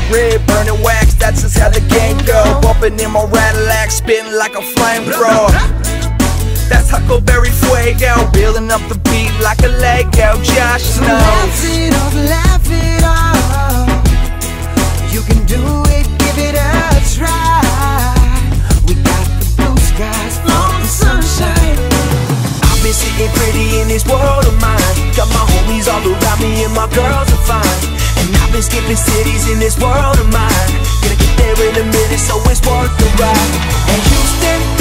red, burning wax, that's just how the game go. Bumping in my Cadillac, spitting like a flamethrower. That's Huckleberry Fuego, building up the beat like a Lego. Josh knows. Laugh it off. You can do it, give it a try. We got the blue skies, long sunshine. I've been sitting pretty in this world of mine. Got my homies all around me and my girls are fine. And I've been skipping cities in this world of mine. Gonna get there in a minute, so it's worth the ride. And Houston,